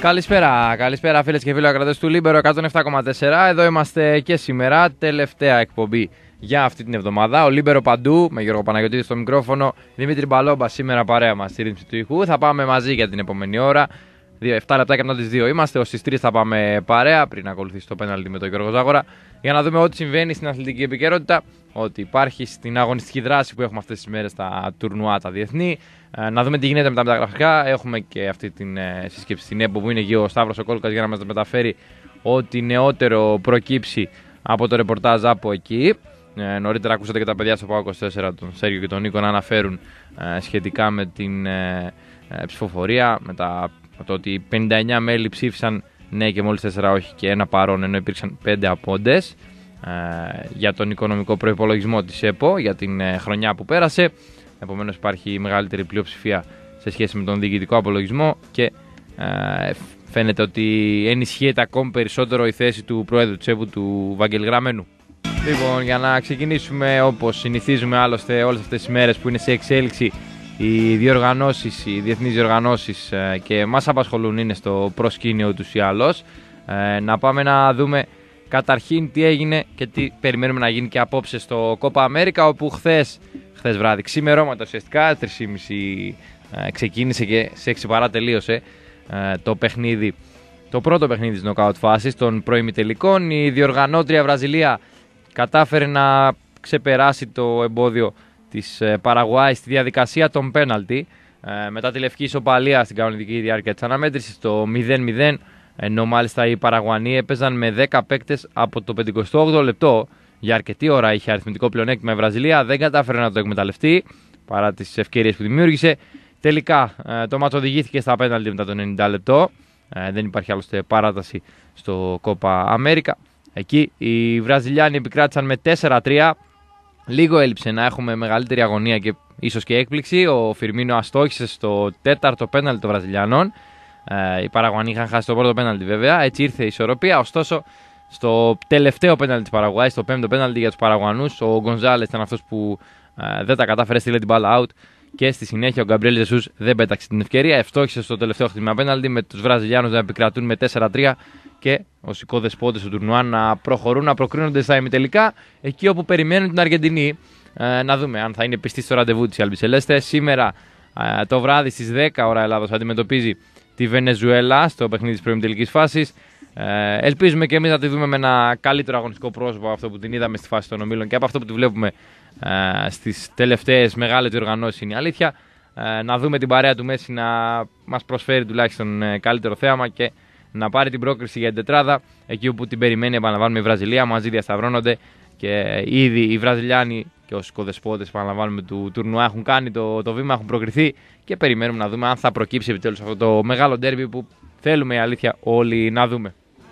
Καλησπέρα φίλες και φίλοι ακροατές του Λίμπερο 107,4. Εδώ είμαστε και σήμερα, τελευταία εκπομπή για αυτή την εβδομάδα. Ο Λίμπερο παντού, με Γιώργο Παναγιωτήδη στο μικρόφωνο, Δημήτρη Μπαλόμπα σήμερα παρέα μας στη ρύθμιση του ηχού. Θα πάμε μαζί για την επόμενη ώρα. 7 λεπτά και μετά τις 2 είμαστε, ως τις 3 θα πάμε παρέα πριν ακολουθήσει το πέναλτι με τον Γιώργο Ζάγορα, για να δούμε ό,τι συμβαίνει στην αθλητική επικαιρότητα, ό,τι υπάρχει στην αγωνιστική δράση που έχουμε αυτές τις μέρες στα τουρνουά τα διεθνή, να δούμε τι γίνεται με τα μεταγραφικά. Έχουμε και αυτή την σύσκεψη στην ΕΠΟ που είναι εκεί ο Σταύρος ο Κόλκας για να μας μεταφέρει ό,τι νεότερο προκύψει από το ρεπορτάζ από εκεί. Νωρίτερα ακούσατε και τα παιδιά στο ΠΑΟ24, τον Σέργιο και τον Νίκο, να αναφέρουν σχετικά με την ψηφοφορία, με το ότι 59 μέλη ψήφισαν ναι και μόλις 4 όχι και ένα παρόν, ενώ υπήρξαν 5 απόντες για τον οικονομικό προϋπολογισμό της ΕΠΟ για την χρονιά που πέρασε. Επομένως υπάρχει μεγαλύτερη πλειοψηφία σε σχέση με τον διοικητικό απολογισμό και φαίνεται ότι ενισχύεται ακόμη περισσότερο η θέση του Προέδρου της ΕΠΟ, του Βαγγέλη Γραμμένου. Λοιπόν, για να ξεκινήσουμε, όπως συνηθίζουμε άλλωστε όλες αυτές τις μέρες που είναι σε εξέλιξη οι διοργανώσεις, οι διεθνείς διοργανώσεις και μας απασχολούν, είναι στο προσκήνιο τους ή άλλως. Να πάμε να δούμε καταρχήν τι έγινε και τι περιμένουμε να γίνει και απόψε στο Κόπα Αμέρικα, όπου χθες βράδυ, ξημερώματα ουσιαστικά, 3.30 ξεκίνησε και σε 6 παρά τελείωσε το πρώτο παιχνίδι της νοκάουτ φάσης των προημιτελικών. Η διοργανώτρια Βραζιλία κατάφερε να ξεπεράσει το εμπόδιο της Παραγουάη στη διαδικασία των πέναλτι μετά τη λευκή ισοπαλία στην κανονική διάρκεια της αναμέτρησης στο 0-0, ενώ μάλιστα οι Παραγουανοί έπαιζαν με 10 παίκτες από το 58ο λεπτό. Για αρκετή ώρα είχε αριθμητικό πλεονέκτημα η Βραζιλία, δεν κατάφερε να το εκμεταλλευτεί παρά τις ευκαιρίες που δημιούργησε. Τελικά το μάτς οδηγήθηκε στα πέναλτι μετά το 90 λεπτό. Δεν υπάρχει άλλωστε παράταση στο Κόπα Αμέρικα. Εκεί οι Βραζιλιάνοι επικράτησαν με 4-3. Λίγο έλειψε να έχουμε μεγαλύτερη αγωνία και ίσως και έκπληξη. Ο Φιρμίνο αστόχησε στο 4ο πέναλτι των Βραζιλιανών. Οι Παραγουανοί είχαν χάσει το πρώτο πέναλτι βέβαια. Έτσι ήρθε η ισορροπία. Ωστόσο, στο τελευταίο πέναλτι της Παραγουάης, στο 5ο πέναλτι για τους Παραγουανούς, ο Γκονζάλες ήταν αυτός που δεν τα κατάφερε, στείλε την μπάλα out. Και στη συνέχεια ο Γκαμπριέλ Ζεσούς δεν πέταξε την ευκαιρία. Ευτόχησε στο τελευταίο χτυπήμα πέναλτι, με τους Βραζιλιάνους να επικρατούν με 4-3 και ως οικοδεσπότες του τουρνουά να προχωρούν, να προκρίνονται στα ημιτελικά, εκεί όπου περιμένουν την Αργεντινή. Να δούμε αν θα είναι πιστή στο ραντεβού της Αλμπισελέστε. Σήμερα το βράδυ στις 10 ώρα Ελλάδος αντιμετωπίζει τη Βενεζουέλα στο παιχνίδι της προημιτελικής φάσης. Ελπίζουμε και εμείς να τη δούμε με ένα καλύτερο αγωνιστικό πρόσωπο από αυτό που την είδαμε στη φάση των ομίλων και από αυτό που τη βλέπουμε στις τελευταίες μεγάλες διοργανώσεις, είναι η αλήθεια. Να δούμε την παρέα του Μέση να μας προσφέρει τουλάχιστον καλύτερο θέαμα και να πάρει την πρόκριση για την τετράδα, εκεί όπου την περιμένει, επαναλαμβάνουμε, η Βραζιλία. Μαζί διασταυρώνονται και ήδη οι Βραζιλιάνοι και ως οικοδεσπότες, επαναλαμβάνουμε, του τουρνουά έχουν κάνει το βήμα, έχουν προκριθεί και περιμένουμε να δούμε αν θα προκύψει επιτέλους αυτό το μεγάλο ντέρμπι που θέλουμε, η αλήθεια, όλοι να δούμε.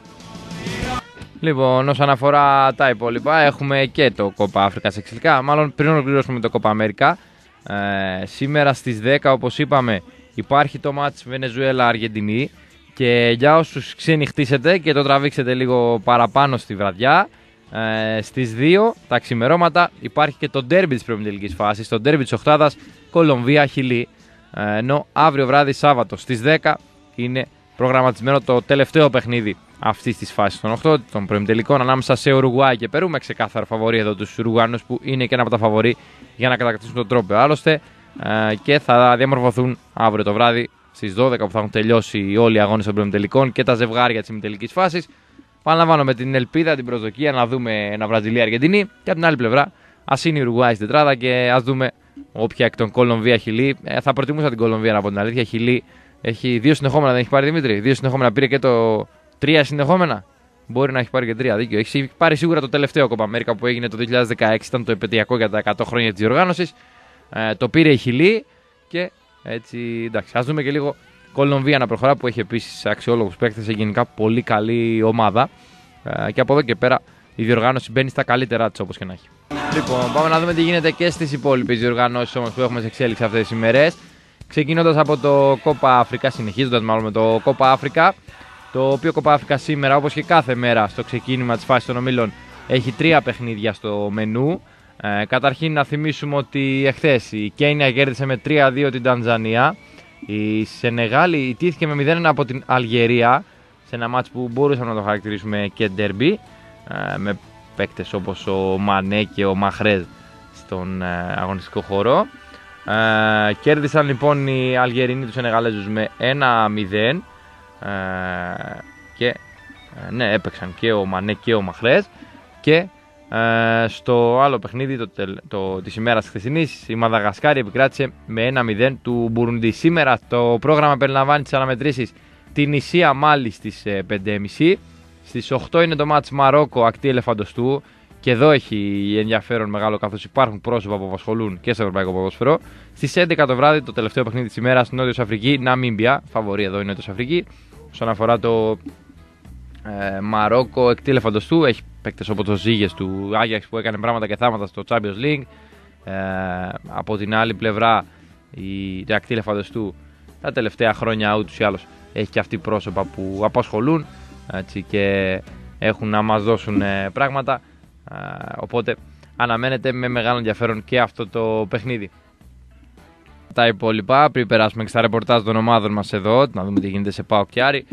Λοιπόν, όσον αφορά τα υπόλοιπα, έχουμε και το Κόπα Αφρικα σε εξελικά. Μάλλον πριν ολοκληρώσουμε με το Κόπα Αμέρικα, σήμερα στις 10, όπως είπαμε, υπάρχει το μάτς Βενεζουέλα-Αργεντινή. Και για όσους ξενυχτήσετε και το τραβήξετε λίγο παραπάνω στη βραδιά, στις 2 τα ξημερώματα υπάρχει και το ντέρμπι της προημιτελικής φάσης, το ντέρμπι της οκτάδας Κολομβία-Χιλή. Ενώ αύριο βράδυ, Σάββατο, στις 10 είναι προγραμματισμένο το τελευταίο παιχνίδι αυτής της φάσης των 8 των προημιτελικών ανάμεσα σε Ουρουγουάη και Περού, με ξεκάθαρο φαβορί εδώ τους Ουρουγουανούς, που είναι και ένα από τα φαβορί για να κατακτήσουν τον τρόπαιο άλλωστε, και θα διαμορφωθούν αύριο το βράδυ στις 12 που θα έχουν τελειώσει όλοι οι αγώνες των προημιτελικών και τα ζευγάρια της ημιτελικής φάσης. Παραλαμβάνω με την ελπίδα, την προσδοκία να δούμε ένα Βραζιλία-Αργεντινή, και από την άλλη πλευρά ας είναι η Ουρουγουάη στην τετράδα και ας δούμε όποια εκ των Κολομβία-Χιλή. Θα προτιμούσα την Κολομβία, να πω την αλήθεια. Χιλή έχει 2 συνεχόμενα, δεν έχει πάρει, Δημήτρη? 2 συνεχόμενα πήρε, και το 3 συνεχόμενα. Μπορεί να έχει πάρει και 3, δίκιο. Έχει πάρει σίγουρα το τελευταίο Κόπα Αμέρικα που έγινε το 2016, ήταν το επαιτειακό για τα 100 χρόνια της διοργάνωσης. Το πήρε η Χιλή και έτσι, εντάξει, ας δούμε και λίγο Κολομβία να προχωρά, που έχει επίσης αξιόλογους παίκτες, έχει γενικά πολύ καλή ομάδα. Και από εδώ και πέρα η διοργάνωση μπαίνει στα καλύτερά της, όπως και να έχει. Λοιπόν, πάμε να δούμε τι γίνεται και στις υπόλοιπες διοργανώσεις όμως που έχουμε σε εξέλιξη αυτές τις ημέρες. Ξεκινώντας από το Κόπα Αφρικα, συνεχίζοντας μάλλον με το Κόπα Αφρικα, το οποίο Κόπα Αφρικα σήμερα, όπως και κάθε μέρα στο ξεκίνημα της φάσης των ομίλων, έχει 3 παιχνίδια στο μενού. Καταρχήν να θυμίσουμε ότι εχθές η Κένια κέρδισε με 3-2 την Τανζανία. Η Σενεγάλη ιτήθηκε με 0-1 από την Αλγερία σε ένα μάτς που μπορούσαμε να το χαρακτηρίσουμε και ντέρμπι, με παίκτες όπως ο Μανέ και ο Μαχρέζ στον αγωνιστικό χώρο. Κέρδισαν λοιπόν οι Αλγερινοί τους Σενεγαλέζους με 1-0 και έπαιξαν και ο Μανέ και ο Μαχρέζ. Και στο άλλο παιχνίδι της ημέρας χθεσινής, η Μαδαγασκάρη επικράτησε με 1-0 του Μπουρουντί. Σήμερα το πρόγραμμα περιλαμβάνει τις αναμετρήσεις την Ισία Μάλι στις 5.30. Στις 8 είναι το μάτς Μαρόκο Ακτή Ελεφαντοστού. Και εδώ έχει ενδιαφέρον μεγάλο, καθώς υπάρχουν πρόσωπα που απασχολούν και στο ευρωπαϊκό ποδόσφαιρο. Στις 11 το βράδυ, το τελευταίο παιχνίδι της ημέρας, Νότιος Αφρική, Ναμίμπια. Φαβορί εδώ είναι Νότιος Αφρική. Όσον αφορά το Μαρόκο Ακτή Ελεφαντοστού, έχει παίκτες όπως ο Ζήγες του Άγιαξ που έκανε πράγματα και θάματα στο Champions League. Από την άλλη πλευρά, η Ακτή Ελεφαντοστού τα τελευταία χρόνια ούτως ή άλλως έχει και αυτοί πρόσωπα που απασχολούν, έτσι, και έχουν να μας δώσουν πράγματα. Οπότε αναμένεται με μεγάλο ενδιαφέρον και αυτό το παιχνίδι. Τα υπόλοιπα, πριν περάσουμε και στα ρεπορτάζ των ομάδων μας εδώ, να δούμε τι γίνεται σε ΠΑΟΚ και Άρη.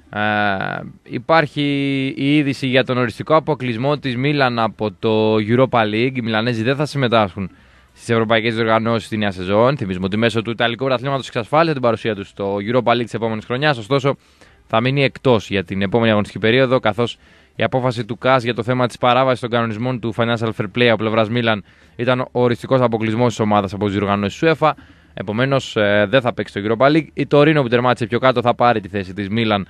Υπάρχει η είδηση για τον οριστικό αποκλεισμό της Μίλαν από το Europa League. Οι Μιλανέζοι δεν θα συμμετάσχουν στις ευρωπαϊκές διοργανώσεις στη νέα σεζόν. Θυμίζουμε ότι μέσω του Ιταλικού Πρωταθλήματος εξασφάλισε την παρουσία τους στο Europa League της επόμενης χρονιάς. Ωστόσο, θα μείνει εκτός για την επόμενη αγωνιστική περίοδο, καθώς η απόφαση του ΚΑΣ για το θέμα της παράβασης των κανονισμών του Financial Fair Play από πλευράς Μίλαν ήταν ο οριστικός αποκλεισμός της ομάδας από τις διοργανώσεις UEFA. Επομένως, δεν θα παίξει το Europa League. Η Τωρίνο που τερμάτισε πιο κάτω θα πάρει τη θέση της Μίλαν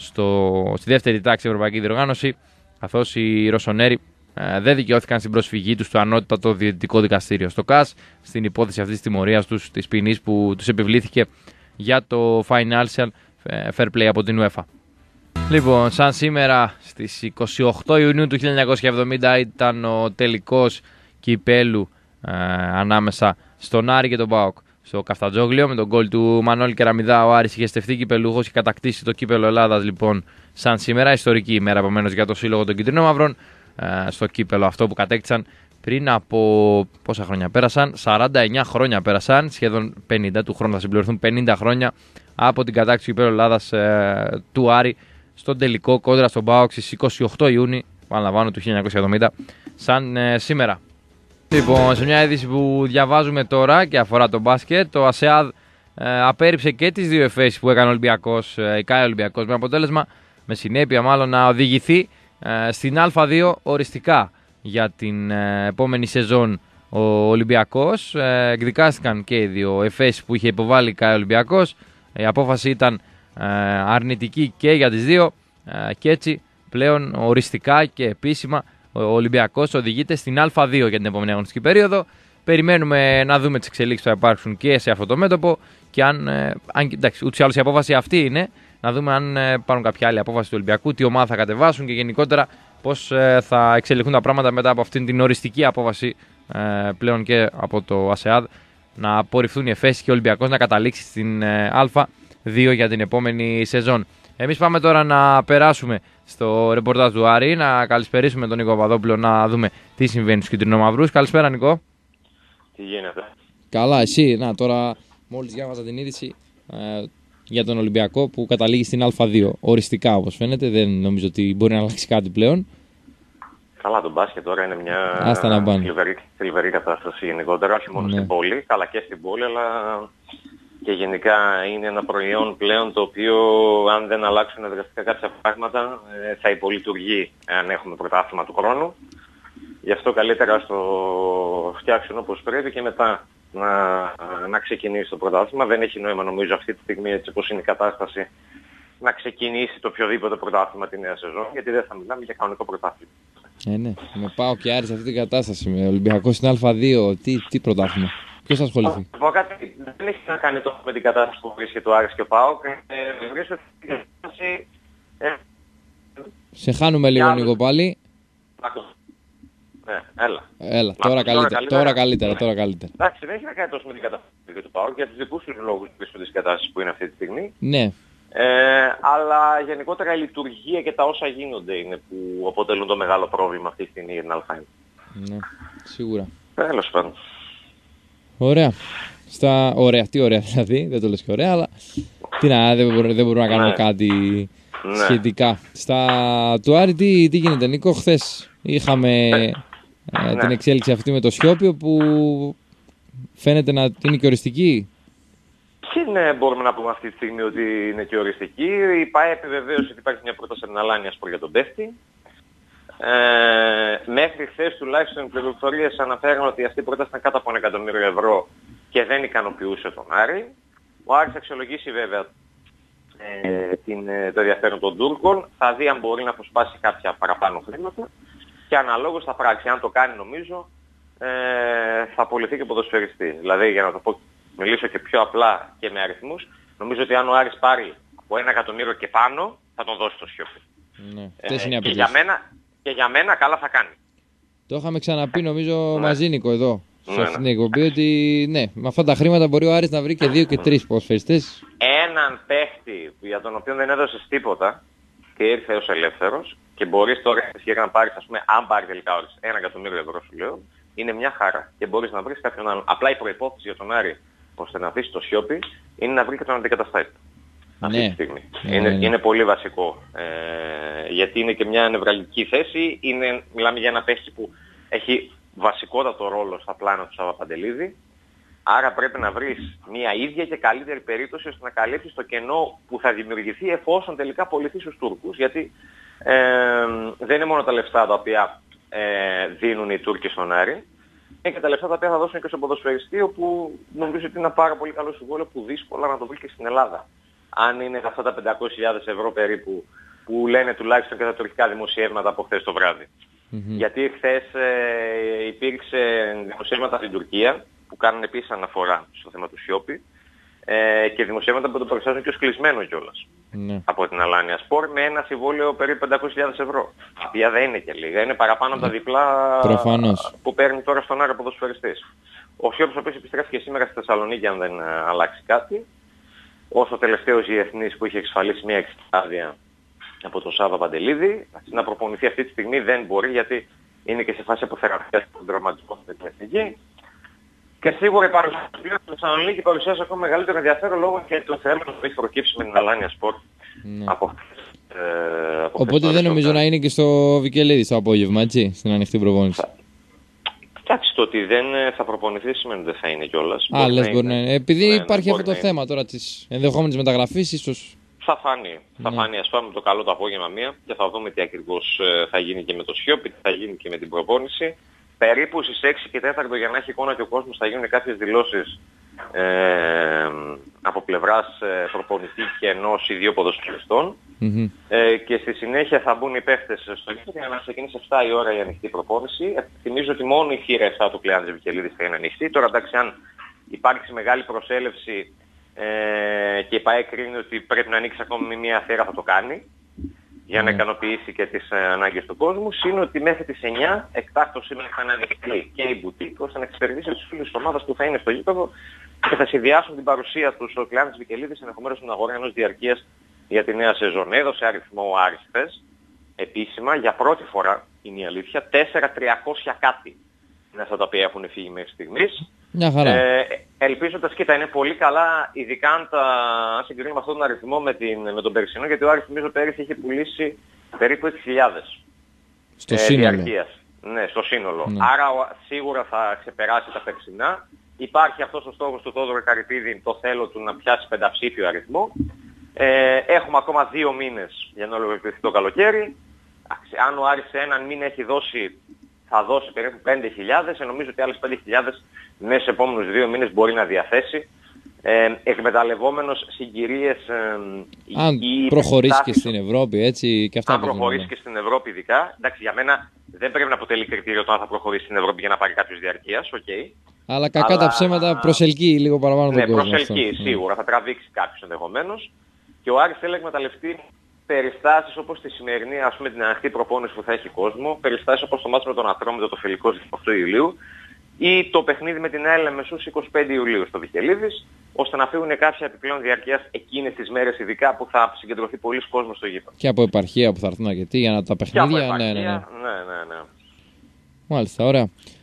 στη δεύτερη τάξη ευρωπαϊκή διοργάνωση, καθώς οι Ρωσονέροι δεν δικαιώθηκαν στην προσφυγή τους στο ανώτατο διαιτητικό δικαστήριο, στο ΚΑΣ, στην υπόθεση αυτής της τιμωρίας τους, της ποινής που τους επιβλήθηκε για το Financial Fair Play από την UEFA. Λοιπόν, σαν σήμερα στις 28 Ιουνίου του 1970 ήταν ο τελικός κυπέλου ανάμεσα στον Άρη και τον ΠΑΟΚ στο Καφτατζόγλιο. Με τον γκολ του Μανώλη Κεραμιδά ο Άρης είχε στεφθεί κυπελούχος και κατακτήσει το κύπελο Ελλάδας, λοιπόν, σαν σήμερα. Ιστορική ημέρα επομένως για το σύλλογο των Κιτρινόμαυρων, στο κύπελο αυτό που κατέκτησαν πριν από πόσα χρόνια πέρασαν, 49 χρόνια πέρασαν, σχεδόν 50, του χρόνου θα συμπληρωθούν 50 χρόνια από την κατάκτηση του κυπέλου Ελλάδας του Άρη στον τελικό κόντρα στον ΠΑΟΚ στις 28 Ιούνιου, παραλαμβάνω, του 1970, σαν σήμερα. Λοιπόν, σε μια είδηση που διαβάζουμε τώρα και αφορά το μπάσκετ, το ΑΣΕΑΔ απέρριψε και τις δύο εφέσεις που έκανε ο Ολυμπιακός, η ΚΑΕ Ολυμπιακός, με αποτέλεσμα, με συνέπεια μάλλον, να οδηγηθεί στην Α2 οριστικά για την επόμενη σεζόν ο Ολυμπιακός. Εκδικάστηκαν και οι δύο εφέσεις που είχε υποβάλει η ΚΑΕ Ολυμπιακός. Η απόφαση ήταν αρνητική και για τις δύο και έτσι πλέον οριστικά και επίσημα ο Ολυμπιακός οδηγείται στην Α2 για την επόμενη αγωνιστική περίοδο. Περιμένουμε να δούμε τις εξελίξεις που θα υπάρξουν και σε αυτό το μέτωπο και αν εντάξει, ούτως ή άλλως η απόφαση αυτή είναι, να δούμε αν πάρουν κάποια άλλη απόφαση του Ολυμπιακού, τι ομάδα θα κατεβάσουν και γενικότερα πώς θα εξελιχθούν τα πράγματα μετά από αυτήν την οριστική απόφαση πλέον και από το ΑΣΕΑΔ να απορριφθούν οι εφέσεις και ο Ολυμπιακός να καταλήξει στην Α2 για την επόμενη σεζόν. Εμείς πάμε τώρα να περάσουμε στο ρεπορτάζ του Άρη, να καλησπερίσουμε τον Νίκο Παπαδόπουλο, να δούμε τι συμβαίνει στους Κιτρινομαυρούς. Καλησπέρα, Νικό. Τι γίνεται? Καλά, εσύ. Να, τώρα μόλις διάβαζα την είδηση για τον Ολυμπιακό που καταλήγει στην Α2. Οριστικά, όπως φαίνεται, δεν νομίζω ότι μπορεί να αλλάξει κάτι πλέον. Καλά, το μπάσκετ τώρα είναι μια θλιβερή κατάσταση γενικότερα, όχι μόνο στην πόλη, καλά και στην πόλη, αλλά και γενικά είναι ένα προϊόν πλέον το οποίο, αν δεν αλλάξουν δραστικά κάποια πράγματα, θα υπολειτουργεί αν έχουμε πρωτάθλημα του χρόνου. Γι' αυτό καλύτερα στο φτιάξουν όπως πρέπει και μετά να ξεκινήσει το πρωτάθλημα. Δεν έχει νόημα, νομίζω, αυτή τη στιγμή, έτσι όπως είναι η κατάσταση, να ξεκινήσει το οποιοδήποτε πρωτάθλημα τη νέα σεζόν, γιατί δεν θα μιλάμε για κανονικό πρωτάθλημα. Ναι. Με πάω και Άρη σε αυτή την κατάσταση. Με Ολυμπιακό στην Α2, τι πρωτάθλημα? Ποιος θα ασχοληθεί? Δεν έχει να κάνει τόσο με την κατάσταση που βρίσκεται ο Άρης και ο ΠΑΟΚ. Βρίσκεται στην κατάσταση. Σε χάνουμε λίγο, Νίκο, πάλι. Έλα. Τώρα καλύτερα. Εντάξει, δεν έχει να κάνει τόσο με την κατάσταση του ΠΑΟΚ, για τους δικούς τους λόγους που βρίσκονται στην κατάσταση που είναι αυτή τη στιγμή. Ναι. Αλλά γενικότερα η λειτουργία και τα όσα γίνονται είναι που αποτελούν το μεγάλο πρόβλημα αυτή τη στιγμή για την Α1. Ναι, σίγουρα. Τέλος πάντων. Ωραία. Ωραία, τι ωραία δηλαδή, δεν το λες και ωραία, αλλά δεν μπορούμε να κάνουμε κάτι σχετικά. Στα του Άρη τι γίνεται, Νίκο? Χθες είχαμε την εξέλιξη αυτή με το Σιόπιο που φαίνεται να είναι και οριστική. Ναι, μπορούμε να πούμε αυτή τη στιγμή ότι είναι και οριστική. Η ΠΑΕ επιβεβαίωσε ότι υπάρχει μια πρόταση από την Αλάνια Σπορ για τον παίχτη. Μέχρι χθες τουλάχιστον οι πληροφορίες αναφέρουν ότι αυτή η πρόταση ήταν κάτω από 1 εκατομμύριο ευρώ και δεν ικανοποιούσε τον Άρη. Ο Άρης θα αξιολογήσει βέβαια το ενδιαφέρον των Τούρκων, θα δει αν μπορεί να αποσπάσει κάποια παραπάνω χρήματα και αναλόγως θα πράξει. Αν το κάνει, νομίζω θα απολυθεί και ποδοσφαιριστής. Δηλαδή, για να το μιλήσω και πιο απλά και με αριθμούς, νομίζω ότι αν ο Άρης πάρει από 1 εκατομμύριο και πάνω, θα τον δώσει το Σιόπι. Ναι, και για μένα καλά θα κάνει. Το είχαμε ξαναπεί νομίζω μαζί, Νίκο, εδώ. Σε αυτήν την εκπομπή, ότι ναι, με αυτά τα χρήματα μπορεί ο Άρης να βρει και 2 και 3 ποδοσφαιριστές. Έναν παίχτη για τον οποίο δεν έδωσες τίποτα και ήρθε ως ελεύθερος και μπορείς τώρα να πάρεις, ας πούμε, αν πάρει τελικά 1 εκατομμύριο ευρώ, σου λέω, είναι μια χαρά και μπορείς να βρεις κάποιον άλλον. Απλά η προϋπόθεση για τον Άρη ώστε να αφήσει το Σιόπι είναι να βρει και τον αντικαταστάτη. Αυτή τη στιγμή. Είναι πολύ βασικό. Γιατί είναι και μια νευραλική θέση. Μιλάμε για ένα παίχτη που έχει βασικότατο ρόλο στα πλάνα του Σαββαπαντελίδη. Άρα πρέπει να βρεις μια ίδια και καλύτερη περίπτωση ώστε να καλύψεις το κενό που θα δημιουργηθεί εφόσον τελικά πωληθεί στους Τούρκους. Γιατί δεν είναι μόνο τα λεφτά τα οποία δίνουν οι Τούρκοι στον Άρη. Είναι και τα λεφτά τα οποία θα δώσουν και στον ποδοσφαιριστή, όπου νομίζω ότι είναι ένα πάρα πολύ καλό συμβόλαιο που δύσκολα να το βρει και στην Ελλάδα. Αν είναι αυτά τα 500.000 ευρώ περίπου που λένε τουλάχιστον και τα τουρκικά δημοσιεύματα από χθες το βράδυ. Γιατί χθες υπήρξε δημοσιεύματα στην Τουρκία που κάνουν επίσης αναφορά στο θέμα του Σιόπι και δημοσιεύματα που το παρουσιάζουν και ως κλεισμένο κιόλας από την Αλάνια Σπορ με ένα συμβόλαιο περίπου 500.000 ευρώ. Τα οποία δεν είναι και λίγα, είναι παραπάνω από τα διπλά που παίρνει τώρα στον Άρη ποδοσφαιριστής. Ο Σιόπις ο οποίος επιστρέφει σήμερα στη Θεσσαλονίκη αν δεν αλλάξει κάτι. Ως ο τελευταίος διεθνής που είχε εξασφαλίσει μια εξτάδια από τον Σάββα Παντελίδη. Να προπονηθεί αυτή τη στιγμή δεν μπορεί γιατί είναι και σε φάση αποθεραπείας των τραυματισμών με την εθνική. Και σίγουρα η παρουσία του στη Θεσσαλονίκη παρουσιάζει ακόμα μεγαλύτερο ενδιαφέρον λόγω και του θέματος που έχει προκύψει με την Αλάνια Σπορ. Οπότε δεν νομίζω να είναι και στο Βικελίδη στο απόγευμα, έτσι, στην ανοιχτή προπόνηση. Εντάξει, το ότι δεν θα προπονηθεί σημαίνει ότι δεν θα είναι κιόλας. Λες μπορεί να είναι. Επειδή υπάρχει αυτό το θέμα τώρα της ενδεχόμενης μεταγραφής, ίσως. Θα φανεί. Θα φανεί. Ας πάμε το καλό το απόγευμα μία και θα δούμε τι ακριβώς θα γίνει και με το Σιόπι, τι θα γίνει και με την προπόνηση. Περίπου στις 6 και 4 για να έχει εικόνα και ο κόσμος θα γίνουν κάποιες δηλώσεις από πλευράς προπονητή και ενός ή δύο ποδοσφαιριστών. Και στη συνέχεια θα μπουν οι παίχτες στο γήπεδο για να ξεκινήσει 7 η ώρα η ανοιχτή προπόνηση. Θυμίζω ότι μόνο η θύρα 7 του Κλεάνθης Βικελίδης θα είναι ανοιχτή. Τώρα εντάξει, αν υπάρξει μεγάλη προσέλευση και η ΠΑΕ κρίνει ότι πρέπει να ανοίξει ακόμη μια θύρα, θα το κάνει για να ικανοποιήσει και τις ανάγκες του κόσμου. Είναι ότι μέχρι τις 9 εκτάκτως σήμερα θα είναι ανοιχτή και η μπουτίκ ώστε να εξυπηρετήσει τους φίλους της ομάδας που θα είναι στο γήπεδο και θα συνδυάσουν την παρουσία του στο Κλεάνθης Βικελίδης ενδεχομένως στην αγορά ενός διαρκείας για τη νέα σεζόν. Έδωσε αριθμό ο Άρης χθες, επίσημα, για πρώτη φορά, είναι η αλήθεια, 4.300 κάτι είναι αυτά τα οποία έχουν φύγει μέχρι στιγμής. Μια χαρά. Ελπίζοντας, κοίτα, είναι πολύ καλά, ειδικά αν συγκρίνουμε αυτόν τον αριθμό με τον περσινό, γιατί ο Άρης νομίζω πέρυσι είχε πουλήσει περίπου 6.000 στο σύνολο. Διαρκείας. Ναι, στο σύνολο. Άρα σίγουρα θα ξεπεράσει τα περσινά. Υπάρχει αυτός ο στόχος του Θόδωρου Καρυπίδη, το θέλω του να πιάσει πενταψήφιο αριθμό. Έχουμε ακόμα 2 μήνες για να ολοκληρωθεί το καλοκαίρι. Αν ο Άρης σε έναν μήνα έχει δώσει, θα δώσει περίπου 5.000, νομίζω ότι άλλες 5.000 μέσα στους επόμενους 2 μήνες μπορεί να διαθέσει, εκμεταλλευόμενος συγκυρίες αν προχωρήσει και στην Ευρώπη, έτσι, και αυτά. Αν προχωρήσει και στην Ευρώπη ειδικά, εντάξει, για μένα δεν πρέπει να αποτελεί κριτήριο το αν θα προχωρήσει στην Ευρώπη για να πάρει κάποιος διαρκείας, Αλλά κακά τα ψέματα προσελκύει λίγο παραπάνω τον κόσμο. Ναι, προσελκύει σίγουρα, θα τραβήξει κάποιος ενδεχομένως. Και ο Άρης θέλει να εκμεταλλευτεί περιστάσεις όπως τη σημερινή, ας πούμε, την ανοιχτή προπόνηση που θα έχει κόσμο, περιστάσεις όπως το μάτς με τον Ατρόμητο το φιλικό στις 8 Ιουλίου ή το παιχνίδι με την ΑΕΛ Μεσούς 25 Ιουλίου στο Βικελίδης, ώστε να φύγουν κάποια επιπλέον διαρκείας εκείνες τις μέρες ειδικά που θα συγκεντρωθεί πολλής κόσμος στο γήπεδο. Και από επαρχία που θα έρθουν αρκετοί για να τα παιχνίδια. Ναι. Μάλιστα, ωραία.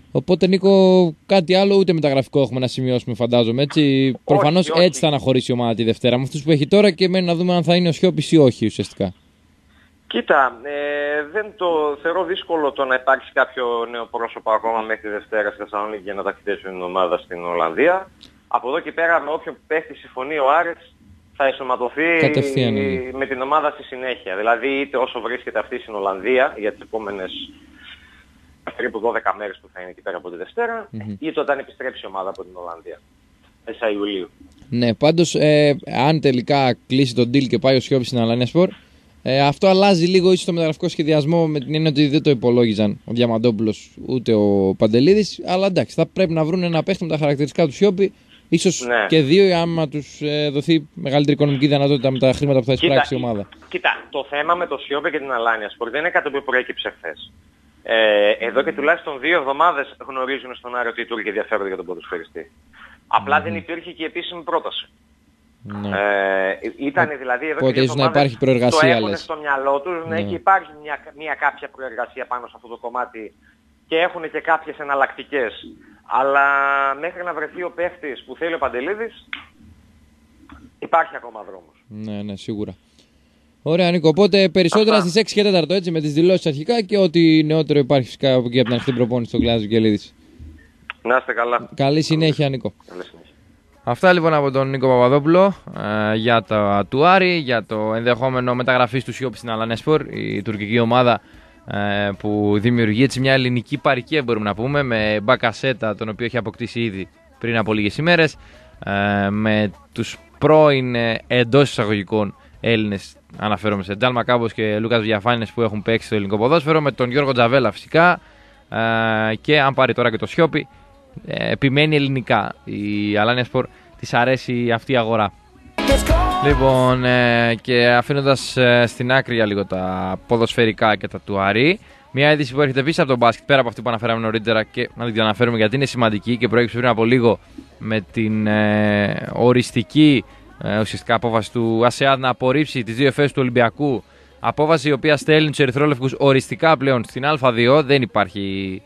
Οπότε, Νίκο, κάτι άλλο ούτε μεταγραφικό έχουμε να σημειώσουμε, φαντάζομαι. Έτσι. Προφανώς έτσι θα αναχωρήσει η ομάδα τη Δευτέρα με αυτούς που έχει τώρα και μένει να δούμε αν θα είναι ο Σιώπης ή όχι ουσιαστικά. Κοίτα, δεν το θεωρώ δύσκολο το να υπάρξει κάποιο νέο πρόσωπο ακόμα μέχρι τη Δευτέρα στη Θεσσαλονίκη για να ταξιδέψουν την ομάδα στην Ολλανδία. Από εδώ και πέρα με όποιον παίχτη συμφωνεί ο Άρης θα ενσωματωθεί με την ομάδα στη συνέχεια. Δηλαδή είτε όσο βρίσκεται αυτή στην Ολλανδία για τις επόμενες περίπου 12 μέρες που θα είναι εκεί πέρα από τη Δευτέρα, είτε όταν επιστρέψει η ομάδα από την Ολλανδία. Μέσα Ιουλίου. Ναι, πάντως αν τελικά κλείσει τον deal και πάει ο Σιώπης στην Αλανιασπορ, αυτό αλλάζει λίγο ίσως το μεταγραφικό σχεδιασμό με την έννοια ότι δεν το υπολόγιζαν ο Διαμαντόπουλος ούτε ο Παντελίδης. Αλλά εντάξει, θα πρέπει να βρουν ένα παίχτη με τα χαρακτηριστικά του Σιώπη. Ίσως και δύο, άμα τους δοθεί μεγαλύτερη οικονομική δυνατότητα με τα χρήματα που θα εισπράξει η ομάδα. Κοίτα, το θέμα με το Σιώπη και την Αλάνιασπορ δεν είναι κάτι που προέκυψε χθες. Εδώ και τουλάχιστον 2 εβδομάδες γνωρίζουν στον Άρη ότι οι Τούρκοι ενδιαφέρονται για τον ποδοσφαιριστή. Απλά δεν υπήρχε και η επίσημη πρόταση. Ήταν δηλαδή εδώ και 2 εβδομάδες το έχουν στο μυαλό τους, και υπάρχει μια κάποια προεργασία πάνω σε αυτό το κομμάτι και έχουν και κάποιες εναλλακτικές. Αλλά μέχρι να βρεθεί ο παίχτης που θέλει ο Παντελίδης υπάρχει ακόμα δρόμος. Ναι, σίγουρα. Ωραία, Νίκο. Οπότε περισσότερα στις 6 και 4, έτσι, με τις δηλώσεις αρχικά και ό,τι νεότερο υπάρχει φυσικά από εκεί από την αρχή προπόνηση στον Κλάδος Βικελίδης. Να είστε καλά. Καλή συνέχεια, Νίκο. Καλή συνέχεια. Αυτά λοιπόν από τον Νίκο Παπαδόπουλο για το του Άρη, για το ενδεχόμενο μεταγραφής του Σιώπη στην Αλανιασπορ, η τουρκική ομάδα που δημιουργεί έτσι μια ελληνική παροικία, μπορούμε να πούμε, με Μπακασέτα, τον οποίο έχει αποκτήσει ήδη πριν από λίγες ημέρες, με τους πρώην εντός εισαγωγικών Έλληνες, αναφέρομαι σε Ντάλμα Κάμπος και Λούκας Διαφάνινες που έχουν παίξει στο ελληνικό ποδόσφαιρο, με τον Γιώργο Τζαβέλα φυσικά, και αν πάρει τώρα και το Σιώπη, επιμένει ελληνικά. Η Αλάνιασπορ της αρέσει αυτή η αγορά. Λοιπόν, και αφήνοντας στην άκρη για λίγο τα ποδοσφαιρικά και τα του Άρη, μια είδηση που έρχεται επίσης από τον μπάσκετ, πέρα από αυτή που αναφέραμε νωρίτερα και να την αναφέρουμε γιατί είναι σημαντική και προέκυψε πριν από λίγο με την οριστική ουσιαστικά απόφαση του ΑΣΕΑΔ να απορρίψει τις 2 εφέσεις του Ολυμπιακού. Απόφαση η οποία στέλνει τους ερυθρόλευκους οριστικά πλέον στην Α2. Δεν υπάρχει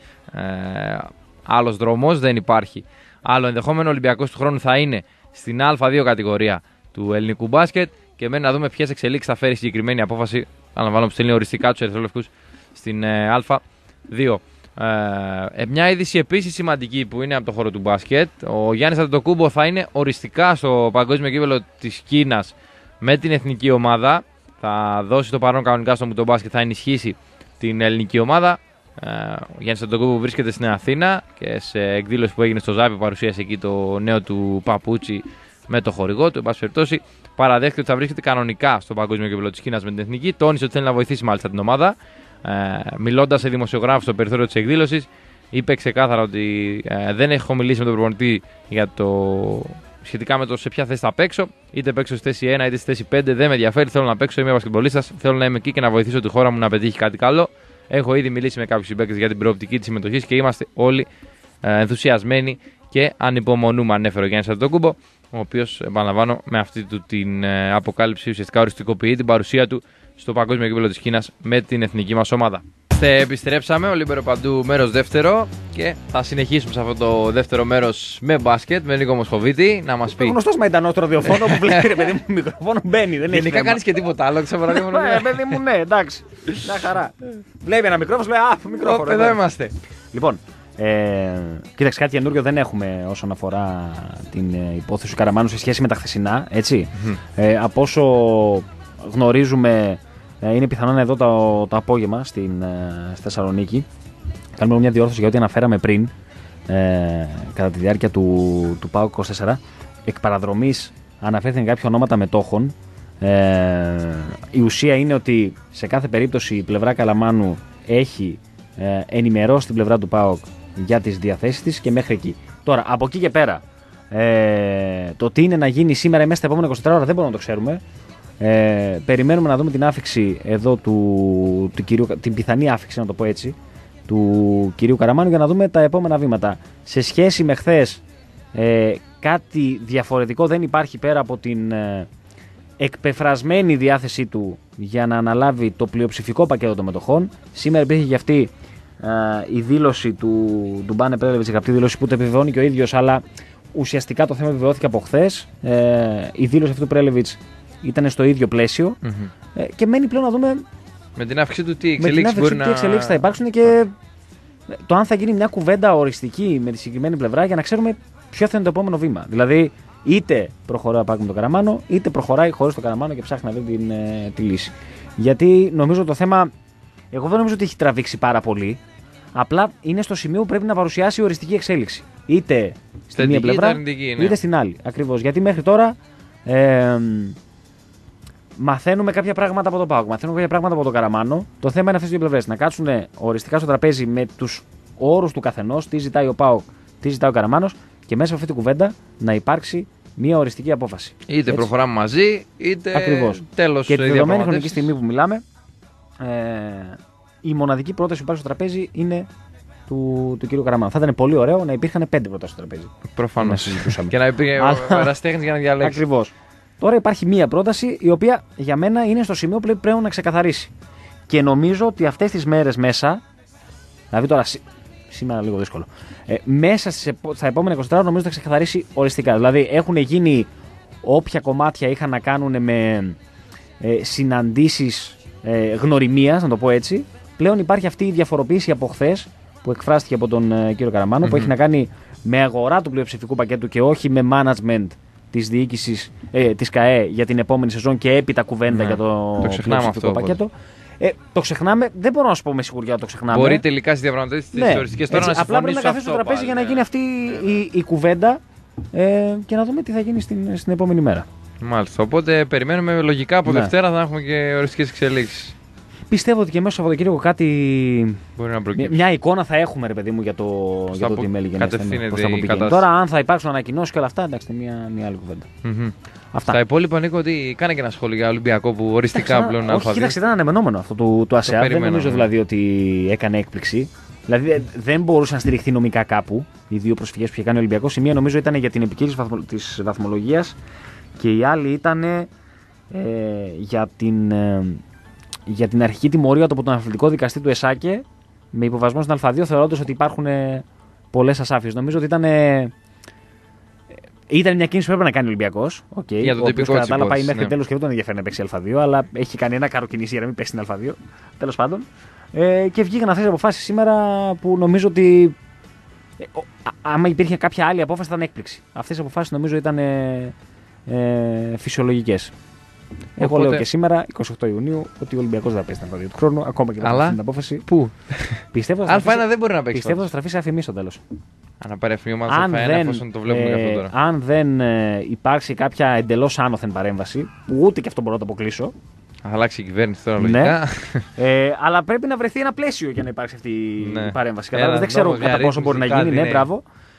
άλλος δρόμος, δεν υπάρχει άλλο ενδεχόμενο. Ο Ολυμπιακός του χρόνου θα είναι στην Α2 κατηγορία του ελληνικού μπάσκετ και μένει να δούμε ποιες εξελίξεις θα φέρει η συγκεκριμένη απόφαση. Αναλαμβάνω που στέλνει οριστικά τους ερυθρόλευκους στην Α2. Μια είδηση επίσης σημαντική που είναι από το χώρο του μπάσκετ. Ο Γιάννης Αντετοκούμπο θα είναι οριστικά στο παγκόσμιο κύπελλο της Κίνας με την εθνική ομάδα. Θα δώσει το παρόν κανονικά στο Μουτομπάσκετ, θα ενισχύσει την ελληνική ομάδα. Ο Γιάννης Αντετοκούμπο βρίσκεται στην Αθήνα και σε εκδήλωση που έγινε στο Ζάπι παρουσίασε εκεί το νέο του παπούτσι με το χορηγό του. Εν πάση περιπτώσει, παραδέχεται ότι θα βρίσκεται κανονικά στο παγκόσμιο κύπελλο της Κίνας με την εθνική. Τόνισε ότι θέλει να βοηθήσει μάλιστα την ομάδα. Μιλώντας σε δημοσιογράφους στο περιθώριο της εκδήλωσης, είπε ξεκάθαρα ότι δεν έχω μιλήσει με τον προπονητή για σχετικά με το σε ποια θέση θα παίξω. Είτε παίξω στη θέση 1 είτε στη θέση 5, δεν με ενδιαφέρει. Θέλω να παίξω, είμαι μπασκετμπολίστας. Θέλω να είμαι εκεί και να βοηθήσω τη χώρα μου να πετύχει κάτι καλό. Έχω ήδη μιλήσει με κάποιους συμπαίκτες για την προοπτική της συμμετοχής και είμαστε όλοι ενθουσιασμένοι και ανυπομονούμε, ανέφερε ο Γιάννης Αντετοκούμπο, ο οποίος, επαναλαμβάνω, με αυτή την αποκάλυψη ουσιαστικά οριστικοποιεί την παρουσία του στο παγκόσμιο κύπελλο της Κίνας με την εθνική μας ομάδα. Επιστρέψαμε, ο Λίμπερο Παντού, μέρος δεύτερο, και θα συνεχίσουμε σε αυτό το δεύτερο μέρος με μπάσκετ, με Νίκο Μοσχοβίτη, να μας πει. Γνωστός μαϊντανός στο ραδιοφώνο που βλέπει, ρε παιδί μου, μικρόφωνο μπαίνει. Δεν γενικά κάνεις και τίποτα άλλο, ξέρω ραδιοφώνο. Ναι, παιδί μου, ναι, εντάξει. Μια χαρά. Βλέπει ένα μικρόφωνο, λέει α, μικρόφωνο. Εδώ είμαστε. Λοιπόν, κοίταξε, κάτι καινούριο δεν έχουμε όσον αφορά την υπόθεση Καραμάνου σε σχέση με τα χθεσινά, έτσι. Από όσο γνωρίζουμε, είναι πιθανόν εδώ το απόγευμα στη Θεσσαλονίκη. Κάνουμε μια διόρθωση για ό,τι αναφέραμε πριν, κατά τη διάρκεια του ΠΑΟΚ 24. Εκ παραδρομής αναφέρθηκαν κάποια ονόματα μετόχων. Η ουσία είναι ότι σε κάθε περίπτωση η πλευρά Καλαμάνου έχει ενημερώσει την πλευρά του ΠΑΟΚ για τις διαθέσεις της και μέχρι εκεί. Τώρα, από εκεί και πέρα, το τι είναι να γίνει σήμερα ή μέσα στα επόμενα 24 ώρα δεν μπορούμε να το ξέρουμε. Περιμένουμε να δούμε την άφιξη εδώ του κυρίου, την πιθανή άφιξη, να το πω έτσι, του κυρίου Καραμάνου, για να δούμε τα επόμενα βήματα. Σε σχέση με χθες, κάτι διαφορετικό δεν υπάρχει πέρα από την εκπεφρασμένη διάθεσή του για να αναλάβει το πλειοψηφικό πακέτο των μετοχών. Σήμερα υπήρχε και αυτή η δήλωση του Μπάνε Πρέλεβιτς, η γραπτή δήλωση που το επιβεβαιώνει και ο ίδιος, αλλά ουσιαστικά το θέμα επιβεβαιώθηκε από χθες. Η δήλωση αυτή του Πρέλεβιτς ήταν στο ίδιο πλαίσιο και μένει πλέον να δούμε με την αύξηση του τι εξελίξεις θα υπάρξουν και το αν θα γίνει μια κουβέντα οριστική με τη συγκεκριμένη πλευρά για να ξέρουμε ποιο θα είναι το επόμενο βήμα. Δηλαδή, είτε προχωράει ο ΠΑΟΚ με τον Καραμάνο, είτε προχωράει χωρίς τον Καραμάνο και ψάχνει να βρει τη λύση. Γιατί νομίζω το θέμα, εγώ δεν νομίζω ότι έχει τραβήξει πάρα πολύ. Απλά είναι στο σημείο που πρέπει να παρουσιάσει οριστική εξέλιξη. Είτε στη μία πλευρά, είτε στην άλλη. Ακριβώς. Γιατί μέχρι τώρα μαθαίνουμε κάποια πράγματα από τον ΠΑΟΚ, μαθαίνουμε κάποια πράγματα από τον Καραμάνο. Το θέμα είναι αυτές τις δύο πλευρές. Να κάτσουν οριστικά στο τραπέζι με τους όρους του καθενός, τι ζητάει ο ΠΑΟΚ, τι ζητάει ο Καραμάνος, και μέσα από αυτή την κουβέντα να υπάρξει μια οριστική απόφαση. Είτε έτσι προχωράμε μαζί, είτε τέλος. Και τη δεδομένη χρονική στιγμή που μιλάμε, η μοναδική πρόταση που υπάρχει στο τραπέζι είναι του κ. Καραμάνου. Θα ήταν πολύ ωραίο να υπήρχαν 5 προτάσεις στο τραπέζι. Προφανώς. Και να υπήρχε ο εραστέχνης για να διαλέξει. Ακριβώς. Τώρα υπάρχει μία πρόταση η οποία για μένα είναι στο σημείο που πρέπει να ξεκαθαρίσει. Και νομίζω ότι αυτές τις μέρες μέσα, δηλαδή τώρα σήμερα λίγο δύσκολο, μέσα στα επόμενα 24 ώρα νομίζω θα ξεκαθαρίσει οριστικά. Δηλαδή έχουν γίνει όποια κομμάτια είχαν να κάνουν με συναντήσεις γνωριμίας, να το πω έτσι. Πλέον υπάρχει αυτή η διαφοροποίηση από χθες που εκφράστηκε από τον κύριο Καραμάνο, που έχει να κάνει με αγορά του πλειοψηφικού πακέτου και όχι με management της διοίκησης της ΚΑΕ για την επόμενη σεζόν και έπειτα κουβέντα για το πλειοψηφικό πακέτο. Το ξεχνάμε, δεν μπορώ να σου πω με σιγουριά ότι το ξεχνάμε. Μπορεί τελικά στις διαπραγματεύσεις της οριστικής τώρα να συμφωνήσουν. Απλά πρέπει να καθίσει στο τραπέζι για να γίνει αυτή η κουβέντα και να δούμε τι θα γίνει στην επόμενη μέρα. Μάλιστα. Οπότε περιμένουμε λογικά από Δευτέρα θα έχουμε και οριστικές εξελίξεις. Πιστεύω ότι και μέσα στο Σαββατοκύριακο κάτι. Μπορεί να προκύψει. Μια εικόνα θα έχουμε, ρε παιδί μου, για το τι μέλη γενναιότητα. Τώρα, αν θα υπάρξουν ανακοινώσεις και όλα αυτά, εντάξει, μια άλλη κουβέντα. Αυτά. Τα υπόλοιπα, Νίκο, ότι κάνε και ένα σχόλιο για Ολυμπιακό που οριστικά πλέον όχι, κοίταξε, ήταν αναμενόμενο αυτό του ΑΣΕΑ. Δεν νομίζω δηλαδή ότι έκανε έκπληξη. Δηλαδή δεν μπορούσε να στηριχθεί νομικά κάπου οι δύο προσφυγές που είχε κάνει ο Ολυμπιακός. Η μία νομίζω ήταν για την επικύρωση της βαθμολογίας και η άλλη ήταν για την αρχική τιμωρία από τον αθλητικό δικαστή του ΕΣΑΚΕ με υποβασμό στην Α2, θεωρώντας ότι υπάρχουν πολλές ασάφειες. Νομίζω ότι ήταν μια κίνηση που έπρεπε να κάνει ο Ολυμπιακός. Για τον τυπικό κατά τα άλλα πάει μέχρι τέλος και δεν τον ενδιαφέρει να παίξει Α2, αλλά έχει κάνει ένα καροκινήσει για να μην παίξει στην Α2. Τέλος πάντων. Και βγήκαν αυτές τις αποφάσεις σήμερα που νομίζω ότι άμα υπήρχε κάποια άλλη απόφαση θα ήταν έκπληξη. Αυτές οι αποφάσεις νομίζω ήταν φυσιολογικές. Εγώ λέω και σήμερα, 28 Ιουνίου, ότι ο Ολυμπιακός δεν θα παίξει την Α2 του χρόνου, ακόμα και μετά την απόφαση. Πού? Πιστεύω Α1 δεν μπορεί να παίξει. Πιστεύω θα στραφεί σε αφημί στο τέλος. Να πάρει αφημί ομάδα Α1, εφόσον το βλέπουμε γι' αυτό τώρα. Αν δεν υπάρξει κάποια εντελώς άνωθεν παρέμβαση, που ούτε και αυτό μπορώ να το αποκλείσω. Θα αλλάξει η κυβέρνηση τώρα λογικά. Αλλά πρέπει να βρεθεί ένα πλαίσιο για να υπάρξει αυτή η παρέμβαση. Δεν ξέρω κατά πόσο μπορεί να γίνει. Ναι, μπράβο.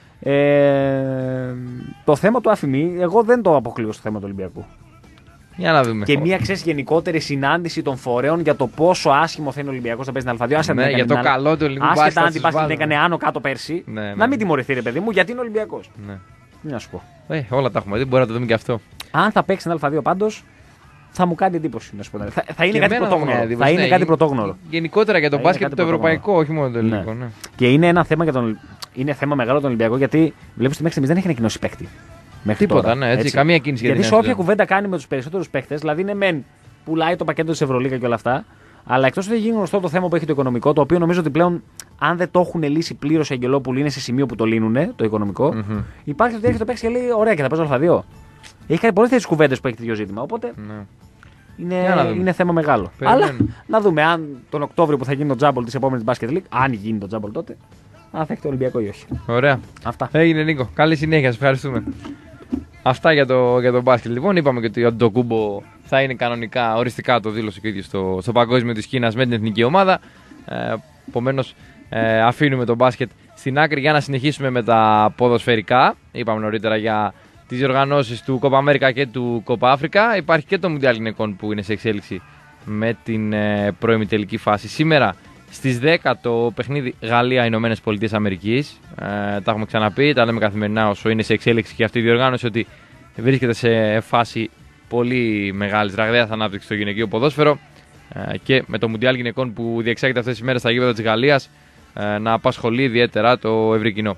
Το θέμα του αφημί, εγώ δεν το αποκλείω στο θέμα του Ολυμπιακού. Για να δούμε. Και μια γενικότερη συνάντηση των φορέων για το πόσο άσχημο θα είναι ο Ολυμπιακός να παίζει την Α2. Ναι, για το καλό του ελληνικού μπάσκετ. Άσχετα αν την μπάσκετ την έκανε άνω κάτω πέρσι. Να μην τιμωρηθεί, ρε παιδί μου, γιατί είναι Ολυμπιακός. Τι να σου πω. Όλα τα έχουμε δει, μπορεί να το δούμε και αυτό. Αν θα παίξει την Α2 πάντως, θα μου κάνει εντύπωση. Να σου πω. Θα είναι κάτι πρωτόγνωρο. Θα είναι κάτι πρωτόγνωρο. Γενικότερα για το μπάσκετ το ευρωπαϊκό, όχι μόνο το ελληνικό. Και είναι ένα θέμα είναι θέμα μεγάλο τον Ολυμπιακό, γιατί βλέπει ότι μέχρι στιγμής δεν έχει ανακοινώσει παίκτη. Τίποτα, τώρα, ναι, έτσι. Καμία κίνηση γιατί σε όποια κουβέντα κάνει με τους περισσότερους παίκτες, δηλαδή είναι μεν πουλάει το πακέτο της Ευρωλίγα και όλα αυτά, αλλά εκτός ότι έχει γίνει γνωστό το θέμα που έχει το οικονομικό, το οποίο νομίζω ότι πλέον αν δεν το έχουν λύσει πλήρως οι Αγγελόπουλοι, είναι σε σημείο που το λύνουνε το οικονομικό, υπάρχει ότι έρχεται το παίκτη και λέει: ωραία, και θα παίζω Α2. Έχει κάνει πολλές τέτοιες κουβέντες που έχει τέτοιο ζήτημα. Οπότε είναι θέμα μεγάλο. Αλλά να δούμε αν τον Οκτώβριο που θα γίνει το τζάμπολ της επόμενης Basket League, αν γίνει το τζάμπολ τότε, αν θα έχει το Ολυμπιακό ή όχι. Ωραία. Αυτά. Έγινε, Νίκο. Καλή συνέχεια, σας ευχαριστούμε. Αυτά για το μπάσκετ. Λοιπόν, είπαμε και ότι ο Αντετοκούνμπο θα είναι κανονικά, οριστικά το δήλωσε και ο ίδιος στο παγκόσμιο της Κίνας με την εθνική ομάδα. Επομένως, αφήνουμε το μπάσκετ στην άκρη για να συνεχίσουμε με τα ποδοσφαιρικά. Είπαμε νωρίτερα για τις διοργανώσεις του Copa America και του Copa Africa. Υπάρχει και το Μουντιάλ Γυναικών που είναι σε εξέλιξη με την πρώιμη τελική φάση. Σήμερα στις 10 το παιχνίδι Γαλλία-Ηνωμένες Πολιτείες Αμερικής. Τα έχουμε ξαναπεί, τα λέμε καθημερινά όσο είναι σε εξέλιξη και αυτή η διοργάνωση, ότι βρίσκεται σε φάση πολύ μεγάλης ραγδαίας ανάπτυξης στο γυναικείο ποδόσφαιρο. Και με το Μουντιάλ Γυναικών που διεξάγεται αυτές τις μέρες στα γήπεδα της Γαλλίας, να απασχολεί ιδιαίτερα το ευρύ κοινό.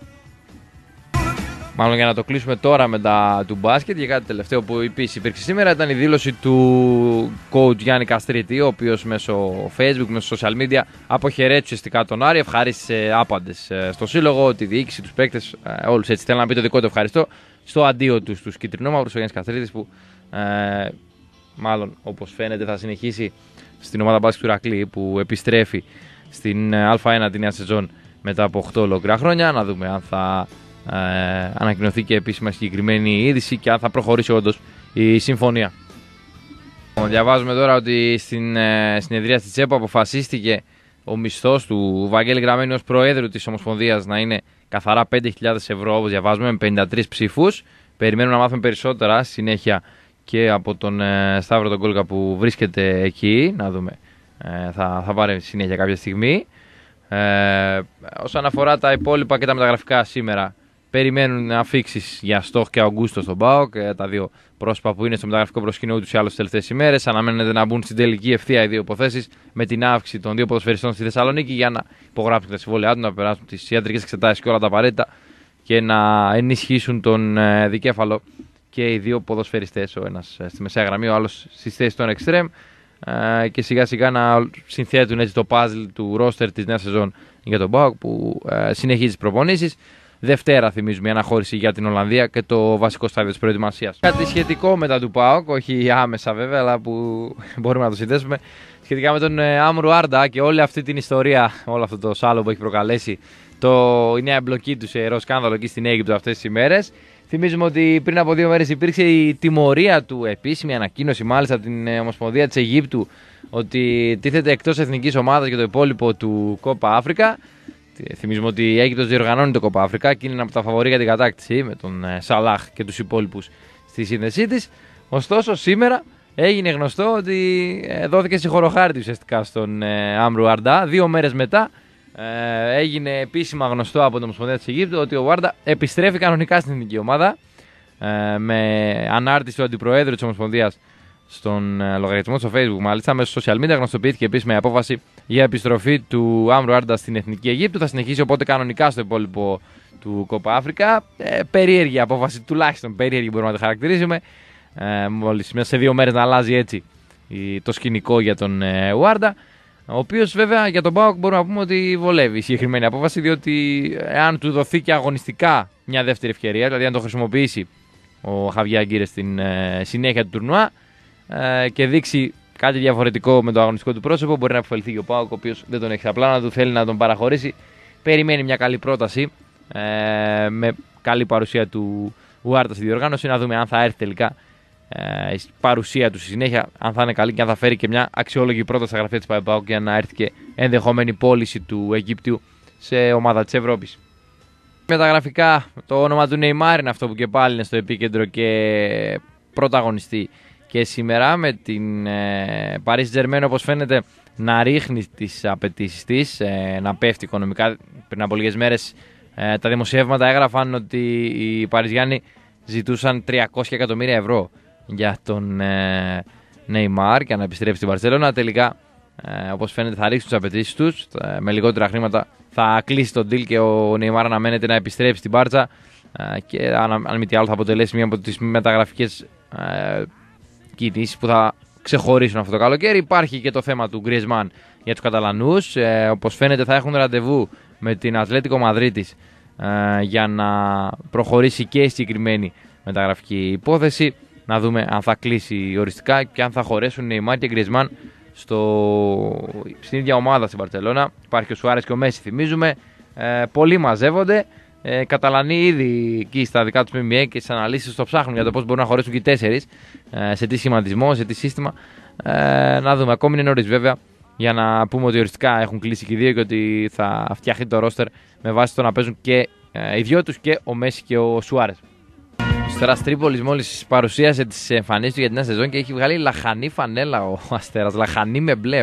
Μάλλον για να το κλείσουμε τώρα με του μπάσκετ, για κάτι τελευταίο που επίσης υπήρξε σήμερα ήταν η δήλωση του coach Γιάννη Καστρίτη, ο οποίος μέσω Facebook, μέσω social media αποχαιρέτησε ουσιαστικά τον Άρη, ευχαρίστησε άπαντες στο σύλλογο, τη διοίκηση, τους παίκτες, όλους έτσι. Θέλω να πει το δικό του ευχαριστώ στο αντίο του στους κυτρινόμαυρους, ο Γιάννης Καστρίτης που μάλλον όπως φαίνεται θα συνεχίσει στην ομάδα μπάσκετ του Ηρακλή που επιστρέφει στην Α1 τη νέα σεζόν μετά από 8 ολόκληρα χρόνια. Να δούμε αν θα ανακοινωθεί και επίσημα συγκεκριμένη είδηση και αν θα προχωρήσει όντως η συμφωνία. Διαβάζουμε τώρα ότι στην συνεδρία της ΕΠΟ αποφασίστηκε ο μισθός του Βαγγέλη Γραμμένη ως Προέδρου της Ομοσπονδίας να είναι καθαρά 5.000 ευρώ, όπως διαβάζουμε, με 53 ψήφους. Περιμένουμε να μάθουμε περισσότερα συνέχεια και από τον Σταύρο τον Κόλκα που βρίσκεται εκεί. Να δούμε, θα πάρει συνέχεια κάποια στιγμή. Όσον αφορά τα υπόλοιπα και τα μεταγραφικά σήμερα, περιμένουν αφίξεις για Στόχ και Αουγκούστο στον ΠΑΟΚ. Τα δύο πρόσωπα που είναι στο μεταγραφικό προσκήνιο ούτως ή άλλως τις τελευταίες ημέρες. Αναμένεται να μπουν στην τελική ευθεία οι δύο υποθέσεις με την αύξηση των δύο ποδοσφαιριστών στη Θεσσαλονίκη για να υπογράψουν τα συμβόλαιά του, να περάσουν τις ιατρικές εξετάσεις και όλα τα απαραίτητα και να ενισχύσουν τον δικέφαλο και οι δύο ποδοσφαιριστές. Ο ένας στη μεσαία γραμμή, ο άλλος στις θέσεις των εξτρέμ. Και σιγά σιγά να συνθέτουν έτσι το puzzle του ρόστερ της νέας σεζόν για τον ΠΑΟΚ που συνεχίζει τις προπονήσεις. Δευτέρα, θυμίζουμε, η αναχώρηση για την Ολλανδία και το βασικό στάδιο της προετοιμασίας. Κάτι σχετικό μετά του ΠΑΟΚ, όχι άμεσα βέβαια, αλλά που μπορούμε να το συνδέσουμε, σχετικά με τον Άμρου Άρντα και όλη αυτή την ιστορία, όλο αυτό το σάλο που έχει προκαλέσει η νέα εμπλοκή του σε ιερό σκάνδαλο εκεί στην Αίγυπτο αυτές τις ημέρες. Θυμίζουμε ότι πριν από 2 μέρες υπήρξε η τιμωρία του, επίσημη ανακοίνωση μάλιστα από την Ομοσπονδία της Αιγύπτου, ότι τίθεται εκτός εθνικής ομάδας για το υπόλοιπο του Κόπα Αφρικα. Θυμίζουμε ότι η Αίγυπτος διοργανώνει το Κόπα Αφρικα και είναι ένα από τα φαβορί για την κατάκτηση με τον Σαλάχ και τους υπόλοιπους στη σύνδεσή της. Ωστόσο, σήμερα έγινε γνωστό ότι δόθηκε συγχωροχάρτη ουσιαστικά στον Άμρου Άρντα. 2 μέρες μετά έγινε επίσημα γνωστό από την Ομοσπονδία της Αιγύπτου ότι ο Άρντα επιστρέφει κανονικά στην εθνική ομάδα με ανάρτηση του Αντιπροέδρου της Ομοσπονδίας στον λογαριασμό στο Facebook, μάλιστα μέσω social media γνωστοποιήθηκε επίσημα η απόφαση για επιστροφή του Άμρου Άρντα στην εθνική Αιγύπτου. Θα συνεχίσει οπότε κανονικά στο υπόλοιπο του Κόπα Αφρικα. Περίεργη απόφαση, τουλάχιστον περίεργη μπορούμε να τη χαρακτηρίσουμε. Μόλις μέσα σε 2 μέρες να αλλάζει έτσι το σκηνικό για τον Άρντα. Ο οποίος βέβαια για τον ΠΑΟΚ μπορούμε να πούμε ότι βολεύει η συγκεκριμένη απόφαση, διότι εάν του δοθεί και αγωνιστικά μια δεύτερη ευκαιρία, δηλαδή αν το χρησιμοποιήσει ο Χαβιέ Αγκύρες στην συνέχεια του τουρνουά και δείξει κάτι διαφορετικό με το αγωνιστικό του πρόσωπο, μπορεί να αποφελθεί και ο ΠΑΟΚ, ο οποίος δεν τον έχει στα πλάνα του, θέλει να τον παραχωρήσει. Περιμένει μια καλή πρόταση με καλή παρουσία του Άρντα στη διοργάνωση, να δούμε αν θα έρθει τελικά η παρουσία του στη συνέχεια, αν θα είναι καλή και αν θα φέρει και μια αξιόλογη πρόταση στα γραφεία της ΠΑΟΚ για να έρθει και ενδεχομένη πώληση του Αιγύπτιου σε ομάδα της Ευρώπης. Μεταγραφικά, το όνομα του Νεϊμάρ είναι αυτό που και πάλι είναι στο επίκεντρο και πρωταγωνιστεί και σήμερα, με την Paris Saint-Germain όπως φαίνεται να ρίχνει τις απαιτήσεις της, να πέφτει οικονομικά. Πριν από λίγες μέρες τα δημοσιεύματα έγραφαν ότι οι Παριζιάνοι ζητούσαν 300 εκατομμύρια ευρώ για τον Νεϊμάρ και να επιστρέψει στην Μπαρσελόνα. Τελικά, όπως φαίνεται, θα ρίξουν τις απαιτήσεις τους. Με λιγότερα χρήματα θα κλείσει τον deal και ο Νεϊμάρ αναμένεται να επιστρέψει στην Μπάρτσα και αν μη τι άλλο θα αποτελέσει μία από τις μεταγραφικές κινήσεις που θα ξεχωρίσουν αυτό το καλοκαίρι. Υπάρχει και το θέμα του Γκριεζμάν για τους Καταλανούς. Όπως φαίνεται θα έχουν ραντεβού με την Ατλέτικο Μαδρίτης για να προχωρήσει και η συγκεκριμένη μεταγραφική υπόθεση. Να δούμε αν θα κλείσει οριστικά και αν θα χωρέσουν Νεϊμάρ και Γκριεζμάν στην ίδια ομάδα στην Μπαρσελόνα. Υπάρχει ο Σουάρες και ο Μέση, θυμίζουμε. Πολλοί μαζεύονται. Καταλανοί ήδη εκεί στα δικά τους ΜΜΕ και στις αναλύσεις το ψάχνουν για το πώς μπορούν να χωρέσουν και οι 4, σε τι σχηματισμό, σε τι σύστημα. Να δούμε. Ακόμη είναι νωρίς βέβαια για να πούμε ότι οριστικά έχουν κλείσει και οι δύο και ότι θα φτιάχνει το ρόστερ με βάση το να παίζουν και οι δυο τους και ο Μέση και ο Σουάρες. Ο Αστέρας Τρίπολης μόλις παρουσίασε τις εμφανίσεις του για την νέα σεζόν και έχει βγάλει λαχανή φανέλα ο Αστέρας. Λαχανή με μπλε.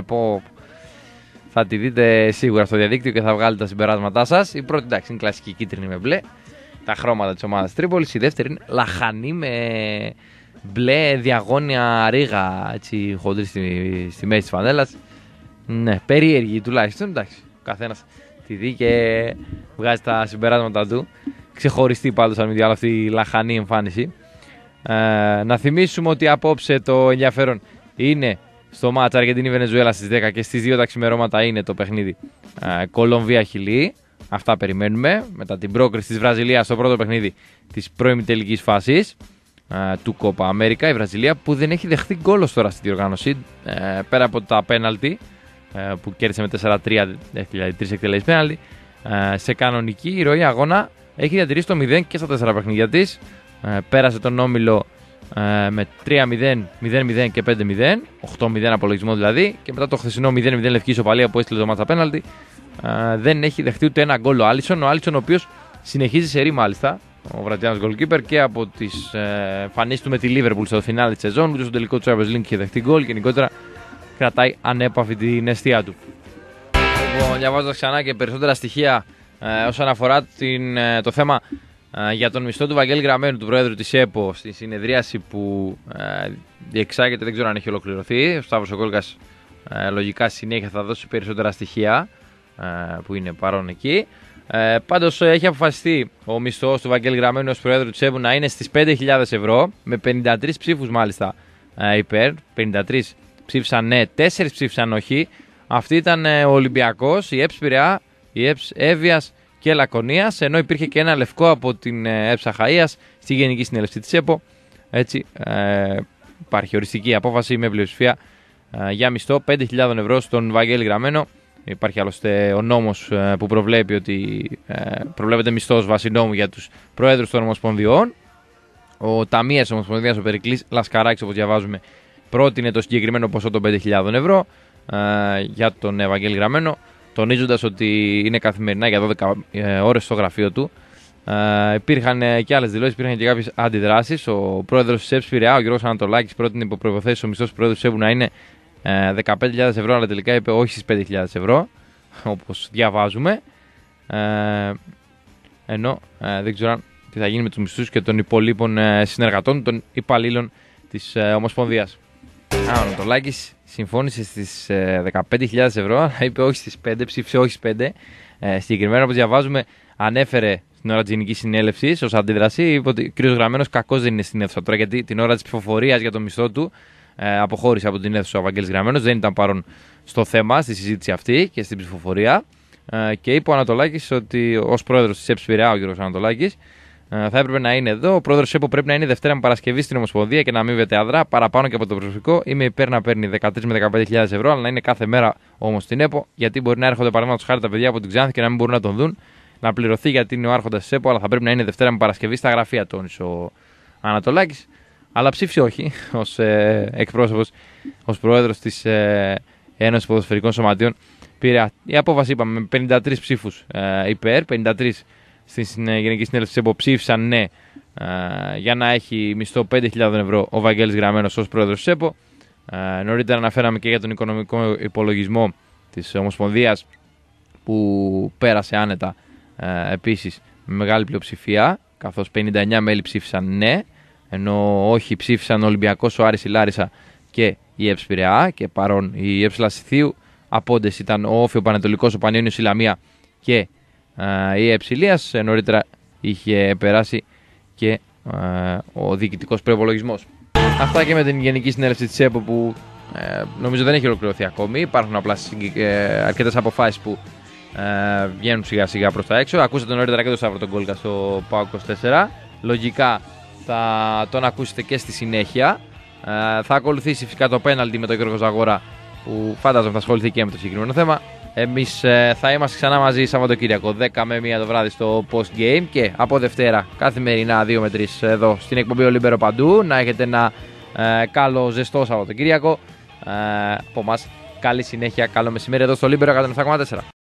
Θα τη δείτε σίγουρα στο διαδίκτυο και θα βγάλετε τα συμπεράσματά σας. Η πρώτη, εντάξει, είναι κλασική κίτρινη με μπλε. Τα χρώματα της ομάδας Τρίπολης. Η δεύτερη είναι λαχανή με μπλε διαγώνια ρίγα, έτσι χοντρή στη μέση της φανέλας. Ναι, περίεργη τουλάχιστον. Εντάξει, ο καθένας τη δει και βγάζει τα συμπεράσματα του. Ξεχωριστή πάντως αν μη τι άλλο αυτή η λαχανή εμφάνιση. Να θυμίσουμε ότι απόψε το ενδιαφέρον είναι στο μάτς Αργεντινή-Βενεζουέλα στις 10 και στις 2 τα ξημερώματα είναι το παιχνίδι Κολομβία-Χιλή. Αυτά περιμένουμε μετά την πρόκριση της Βραζιλίας στο πρώτο παιχνίδι της προημιτελικής φάσης του Κόπα Αμέρικα. Η Βραζιλία που δεν έχει δεχθεί γκολ ως τώρα στη διοργάνωση, πέρα από τα πέναλτι που κέρδισε με 4-3, δηλαδή 3 εκτελέσεις πέναλτι. Σε κανονική ροή αγώνα έχει διατηρήσει το 0 και στα 4 παιχνίδια της. Πέρασε τον όμιλο με 3-0, 0-0 και 5-0, 8-0 απολογισμό δηλαδή, και μετά το χθεσινό 0-0 λευκή ισοπαλία που έστειλε το μάτσα πέναλτι, δεν έχει δεχτεί ούτε ένα γκολ ο Άλισον. Ο Άλισον ο οποίος συνεχίζει σερί μάλιστα, ο Βραζιλιάνος goalkeeper, και από τις εμφανίσεις του με τη Liverpool στο φινάλε της σεζόν, ούτε στο τελικό του Champions League είχε δεχτεί γκολ και γενικότερα κρατάει ανέπαφη την αιστεία του. Λοιπόν, διαβάζοντας ξανά και περισσότερα στοιχεία όσον αφορά το θέμα για τον μισθό του Βαγγέλη Γραμμένου, του Προέδρου της ΕΠΟ, στη συνεδρίαση που διεξάγεται, δεν ξέρω αν έχει ολοκληρωθεί. Ο Σταύρος ο Κόλκας λογικά συνέχεια θα δώσει περισσότερα στοιχεία που είναι παρόν εκεί. Πάντως έχει αποφασιστεί ο μισθός του Βαγγέλη Γραμμένου ως Προέδρου της ΕΠΟ να είναι στις 5.000 ευρώ, με 53 ψήφους μάλιστα υπέρ. 53 ψήφισαν ναι, 4 ψήφισαν όχι. Αυτή ήταν ο Ολυμπιακός, η ΕΠΣ Πειραιά, η ΕΠΣ Εύβοιας και Λακωνίας, ενώ υπήρχε και ένα λευκό από την ΕΠΣ Αχαΐας στη Γενική Συνέλευση της ΕΠΟ. Έτσι υπάρχει οριστική απόφαση με πλειοψηφία για μισθό 5.000 ευρώ στον Βαγγέλη Γραμμένο. Υπάρχει άλλωστε ο νόμος που προβλέπει ότι προβλέπεται μισθός βάσει νόμου για τους προέδρους των ομοσπονδιών. Ο ταμείας Ομοσπονδίας, ο Περικλής Λασκαράκης, όπως διαβάζουμε, πρότεινε το συγκεκριμένο ποσό των 5.000 ευρώ για τον Βαγγέλη Γραμμένο, τονίζοντας ότι είναι καθημερινά για 12 ώρες στο γραφείο του. Υπήρχαν και άλλες δηλώσεις, υπήρχαν και κάποιες αντιδράσεις. Ο πρόεδρος της ΕΠΣ Πειραιά, ο Γιώργος Ανατολάκης, πρότεινε υπό προϋποθέσεις ο μισθός του πρόεδρου της ΕΠΟ να είναι 15.000 ευρώ, αλλά τελικά είπε όχι στις 5.000 ευρώ, όπως διαβάζουμε. Ενώ δεν ξέρω τι θα γίνει με τους μισθούς και των υπολείπων συνεργατών, των υπαλλήλων της Ομοσπονδίας. Ο Ανατολάκης συμφώνησε στις 15.000 ευρώ, αλλά είπε όχι στις 5, ψήφισε όχι στις 5. Συγκεκριμένα, όπως διαβάζουμε, ανέφερε στην ώρα της Γενικής Συνέλευσης ως αντίδραση, είπε ότι ο κ. Γραμμένος κακώς δεν είναι στην αίθουσα τώρα, γιατί την ώρα της ψηφοφορίας για το μισθό του αποχώρησε από την αίθουσα ο Βαγγέλης Γραμμένος, δεν ήταν παρόν στο θέμα, στη συζήτηση αυτή και στην ψηφοφορία. Και είπε ο Ανατολάκης ότι ως πρόεδρος της ΕΠΣ Πειραιά, ο κ. Ανατολάκης, θα έπρεπε να είναι εδώ. Ο πρόεδρος της ΕΠΟ πρέπει να είναι Δευτέρα με Παρασκευή στην Ομοσπονδία και να αμείβεται αδρά παραπάνω και από το προσωπικό. Είμαι υπέρ να παίρνει 13 με 15.000 ευρώ, αλλά να είναι κάθε μέρα όμως στην ΕΠΟ, γιατί μπορεί να έρχονται παραδείγματος χάρη τα παιδιά από την Ξάνθη και να μην μπορούν να τον δουν. Να πληρωθεί γιατί είναι ο άρχοντας της ΕΠΟ, αλλά θα πρέπει να είναι Δευτέρα με Παρασκευή στα γραφεία, τόνισε ο Ανατολάκης. Αλλά ψήφισε όχι ως εκπρόσωπος, ως πρόεδρος της Ένωσης Ποδοσφαιρικών Σωματείων. Πήρε η απόφαση, είπαμε, με 53 ψήφους υπέρ, 53 στην Γενική Συνέλευση της ΕΠΟ ψήφισαν ναι για να έχει μισθό 5.000 ευρώ ο Βαγγέλης Γραμμένος ως πρόεδρος της ΕΠΟ. Νωρίτερα αναφέραμε και για τον οικονομικό υπολογισμό της Ομοσπονδίας που πέρασε άνετα επίσης με μεγάλη πλειοψηφία, καθώς 59 μέλη ψήφισαν ναι, ενώ όχι ψήφισαν ο Ολυμπιακός, ο Άρης, η Λάρισα και η ΕΠΣ Πειραιά, και παρόν η ΕΠΣ Λασιθίου. Απόντες ήταν ο Όφη, ο Πανετολικός, ο Πανιόνιος, η Λαμία και η ΕΠΣ Ηλίας. Νωρίτερα είχε περάσει και ο διοικητικός προϋπολογισμός. Αυτά και με την Γενική Συνέλευση της ΕΠΟ που νομίζω δεν έχει ολοκληρωθεί ακόμη. Υπάρχουν απλά αρκετές αποφάσεις που βγαίνουν σιγά σιγά προς τα έξω. Ακούσατε νωρίτερα και τον Σταύρο τον Κόλκα στο ΠΑΟΚ 24. Λογικά θα τον ακούσετε και στη συνέχεια. Θα ακολουθήσει φυσικά το πέναλτι με τον Γιώργο Ζαγόρα, που φαντάζομαι θα ασχοληθεί και με το συγκεκριμένο θέμα. Εμείς θα είμαστε ξανά μαζί Σαββατοκύριακο 10 με 1 το βράδυ στο Post Game, και από Δευτέρα καθημερινά 2 με 3 εδώ στην εκπομπή Ολύμπερο Παντού. Να έχετε ένα καλό ζεστό Σαββατοκύριακο. Από εμάς καλή συνέχεια, καλό μεσημέρι εδώ στο Ολύμπερο 107,4.